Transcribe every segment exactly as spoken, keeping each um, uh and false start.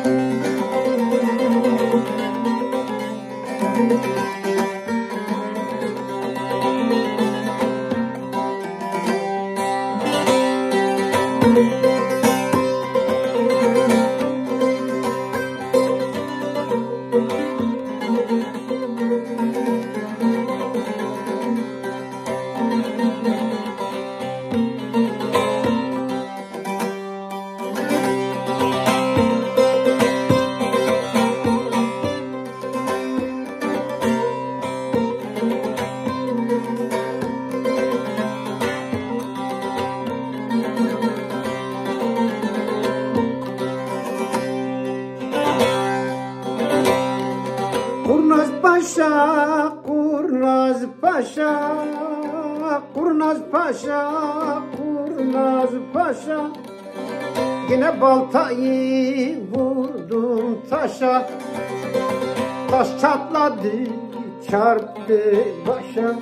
Kurnaz Paşa, Kurnaz Paşa, Kurnaz Paşa, Kurnaz Paşa. Yine baltayı vurdum taşa, taş çatladı, çarptı başa.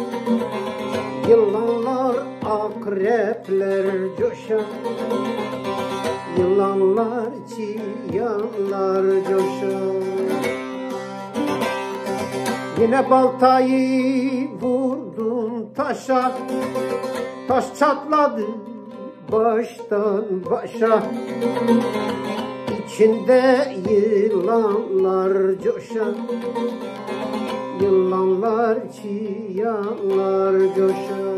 Yılanlar, akrepler coşa, yılanlar, çıyanlar coşa. Yine baltayı vurdum taşa, taş çatladı baştan başa. İçinde yılanlar coşa, yılanlar, çıyanlar coşa.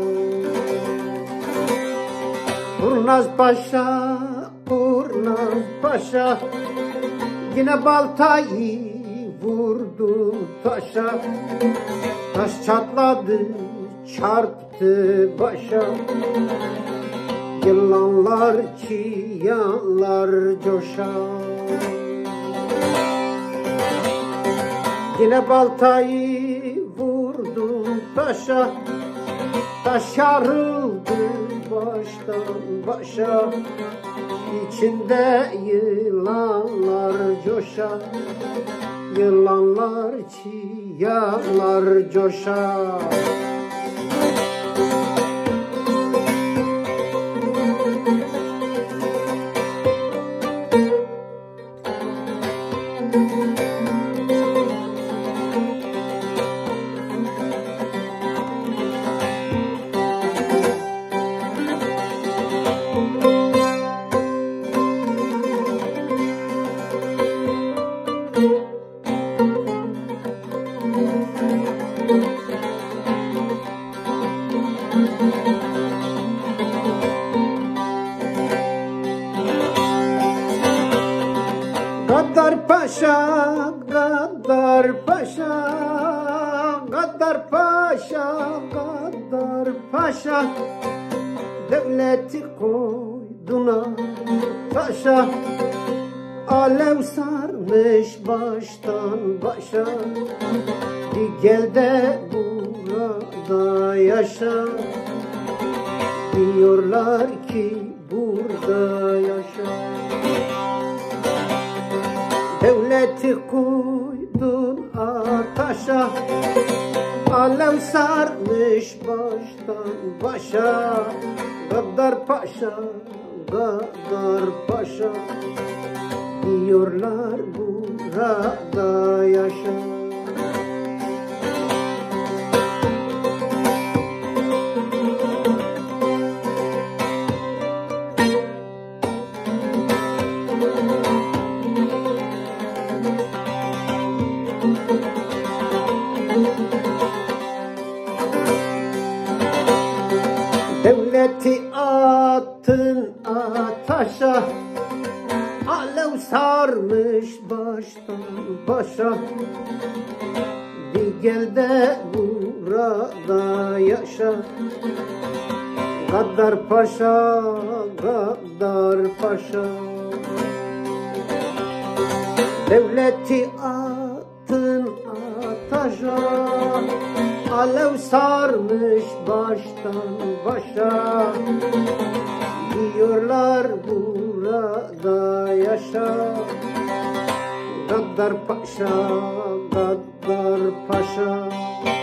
Kurnaz Paşa, Kurnaz Paşa, yine baltayı vurdum taşa, taş çatladı, çarptı başa. Yılanlar, çıyanlar coşa. Yine baltayı vurdum taşa, taş yarıldı baştan başa. İçinde yılanlar coşa, yılanlar, çıyanlar coşa. Gaddar Paşa, Gaddar Paşa, Gaddar Paşa, Gaddar Paşa. Devleti koyduna taşa, alev sarmış baştan başa. Bir gel de burada yaşa, diyorlar ki burada yaşa. Devleti koydun ataşa, alev sarmış baştan başa. Gaddar Paşa, Gaddar Paşa, diyorlar burada yaşa. Devleti attın ataşa, alev sarmış baştan başa. Bir gel de burada yaşa, Gaddar Paşa, Gaddar Paşa. Devleti attın ataşa, alev sarmış baştan başa. Diyorlar burada yaşa, Gaddar Paşa, Gaddar Paşa.